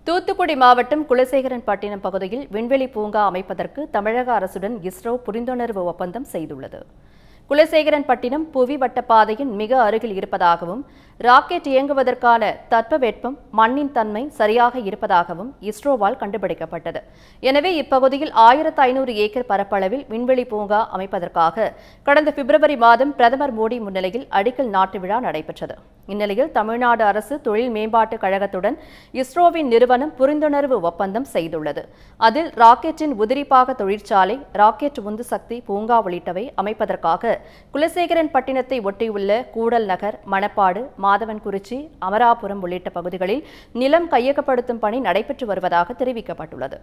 தூத்துக்குடி மாவட்டம் குலசேகரன்பட்டினம் பகுதியில் விண்வெளி பூங்கா அமைப்பதற்கு தமிழக அரசுடன் இஸ்ரோ புரிந்துணர்வு ஒப்பந்தம் செய்துள்ளது. குலசேகரன்பட்டினம் புவி வட்டப்பாதையின் மிக அருகில் இருப்பதாகவும் ராக்கெட் இயங்குவதற்கான தட்பவெப்பம் மண்ணின் தன்மை சரியாக இருப்பதாகவும் இஸ்ரோவால் கண்டுபிடிக்கப்பட்டது. எனவே இப்பகுதியில் 1500 ஏக்கர் பரப்பளவில் விண்வெளி பூங்கா அமைப்பதற்காக கடந்த பிப்ரவரி மாதம் பிரதமர் மோடி முன்னிலையில் அடிக்கல் நாட்டு விழா நடைபெற்றது. இந்நிலையில் தமிழ்நாடு அரசு தொழில் மேம்பாட்டுக் கழகத்துடன் இஸ்ரோவின் நிறுவனம் புரிந்துணர்வு ஒப்பந்தம் செய்துள்ளது. அதில் ராக்கெட்டின் உதிரிபாக தொழிற்சாலை, ராக்கெட் உந்து சக்தி பூங்கா உள்ளிட்டவை அமைப்பதற்காக குலசேகரன்பட்டினத்தை ஒட்டியுள்ள கூடல் நகர், மணப்பாடு, மாதவன்குறிச்சி, அமராபுரம் உள்ளிட்ட பகுதிகளில் நிலம் கையகப்படுத்தும் பணி நடைபெற்று வருவதாக தெரிவிக்கப்பட்டுள்ளது.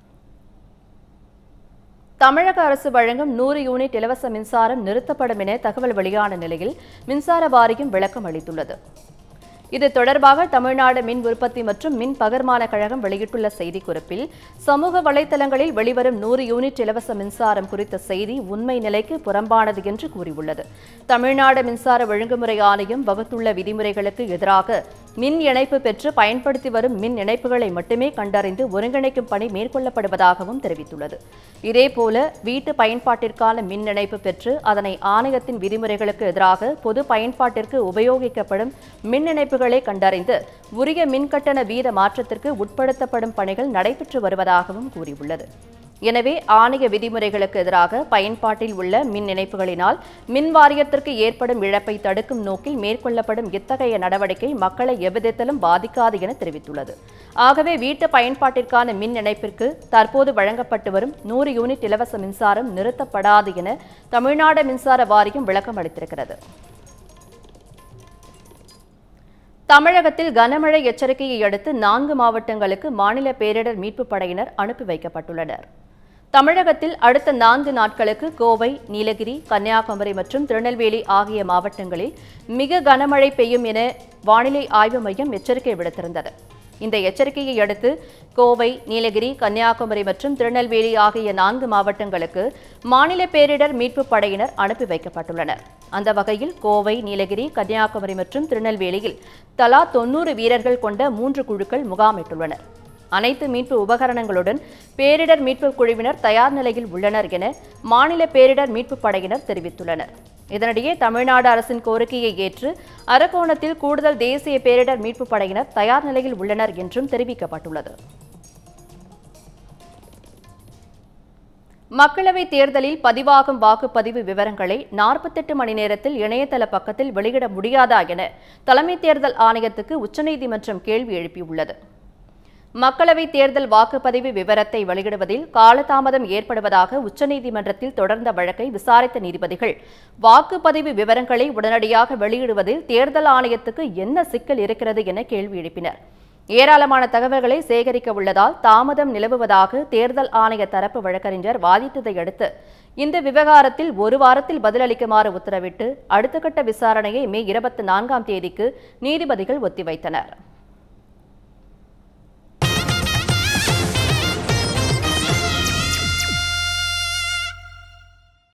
தமிழக அரசு வழங்கும் 100 யூனிட் இலவச மின்சாரம் நிறுத்தப்படும் என தகவல் வெளியான நிலையில் மின்சார வாரியம் விளக்கம் அளித்துள்ளது. இது தொடர்பாக தமிழ்நாடு மின் உற்பத்தி மற்றும் மின் பகிர்மான கழகம் வெளியிட்டுள்ள செய்திக்குறிப்பில், சமூக வலைதளங்களில் வெளிவரும் 100 யூனிட் இலவச மின்சாரம் குறித்த செய்தி உண்மை நிலைக்கு புறம்பானது என்று கூறியுள்ளது. தமிழ்நாடு மின்சார ஒழுங்குமுறை ஆணையம் வகுத்துள்ள விதிமுறைகளுக்கு எதிராக மின் இணைப்பு பெற்று பயன்படுத்தி வரும் மின் இணைப்புகளை மட்டுமே கண்டறிந்து ஒருங்கிணைக்கும் பணி மேற்கொள்ளப்படுவதாகவும் தெரிவித்துள்ளது. இதேபோல வீட்டு பயன்பாட்டிற்கான மின் இணைப்பு பெற்று அதனை ஆணையத்தின் விதிமுறைகளுக்கு எதிராக பொது பயன்பாட்டிற்கு உபயோகிக்கப்படும் மின் இணைப்புகளை கண்டறிந்து உரிய மின்கட்டண வீத மாற்றத்திற்கு உட்படுத்தப்படும் பணிகள் நடைபெற்று வருவதாகவும் கூறியுள்ளது. எனவே ஆணைய விதிமுறைகளுக்கு எதிராக பயன்பாட்டில் உள்ள மின் இணைப்புகளினால் மின் வாரியத்திற்கு ஏற்படும் இழப்பை தடுக்கும் நோக்கில் மேற்கொள்ளப்படும் இத்தகைய நடவடிக்கை மக்களை எவ்விதத்திலும் பாதிக்காது என தெரிவித்துள்ளது. ஆகவே வீட்டு பயன்பாட்டிற்கான மின் இணைப்பிற்கு தற்போது வழங்கப்பட்டு வரும் 100 யூனிட் இலவச மின்சாரம் நிறுத்தப்படாது என தமிழ்நாடு மின்சார வாரியம் விளக்கம் அளித்திருக்கிறது. தமிழகத்தில் கனமழை எச்சரிக்கையை அடுத்து 4 மாவட்டங்களுக்கு மாநில பேரிடர் மீட்புப் படையினர் அனுப்பி வைக்கப்பட்டுள்ளனர். தமிழகத்தில் அடுத்த 4 நாட்களுக்கு கோவை, நீலகிரி, கன்னியாகுமரி மற்றும் திருநெல்வேலி ஆகிய மாவட்டங்களில் மிக கனமழை பெய்யும் என வானிலை ஆய்வு மையம் எச்சரிக்கை விடுத்திருந்தது. இந்த எச்சரிக்கையை அடுத்து கோவை, நீலகிரி, கன்னியாகுமரி மற்றும் திருநெல்வேலி ஆகிய 4 மாவட்டங்களுக்கு மாநில பேரிடர் மீட்புப் படையினர் அனுப்பி வைக்கப்பட்டுள்ளனர். அந்த வகையில் கோவை, நீலகிரி, கன்னியாகுமரி மற்றும் திருநெல்வேலியில் தலா 90 வீரர்கள் கொண்ட 3 குழுக்கள் முகாமிட்டுள்ளனர். அனைத்து மீட்பு உபகரணங்களுடன் பேரிடர் மீட்பு குழுவினர் தயார் நிலையில் உள்ளனர் என மாநில பேரிடர் மீட்புப் படையினர் தெரிவித்துள்ளனர். இதனிடையே தமிழ்நாடு அரசின் கோரிக்கையை ஏற்று அரக்கோணத்தில் கூடுதல் தேசிய பேரிடர் மீட்புப் படையினர் தயார் நிலையில் உள்ளனர் என்றும் தெரிவிக்கப்பட்டுள்ளது. மக்களவைத் தேர்தலில் பதிவாகும் வாக்குப்பதிவு விவரங்களை 48 மணி நேரத்தில் இணையதள பக்கத்தில் வெளியிட முடியாதா என தலைமை தேர்தல் ஆணையத்துக்கு உச்சநீதிமன்றம் கேள்வி எழுப்பியுள்ளது. மக்களவைத் தேர்தல் வாக்குப்பதிவு விவரத்தை வெளியிடுவதில் காலதாமதம் ஏற்படுவதாக உச்சநீதிமன்றத்தில் தொடர்ந்த வழக்கை விசாரித்த நீதிபதிகள், வாக்குப்பதிவு விவரங்களை உடனடியாக வெளியிடுவதில் தேர்தல் ஆணையத்துக்கு என்ன சிக்கல் இருக்கிறது என கேள்வி எழுப்பினர். ஏராளமான தகவல்களை சேகரிக்க உள்ளதால் தாமதம் நிலவுவதாக தேர்தல் ஆணைய தரப்பு வழக்கறிஞர் வாதிட்டதை அடுத்து இந்த விவகாரத்தில் 1 வாரத்தில் பதிலளிக்குமாறு உத்தரவிட்டு அடுத்த கட்ட விசாரணையை மே 24ஆம் தேதிக்கு நீதிபதிகள் ஒத்திவைத்தனர்.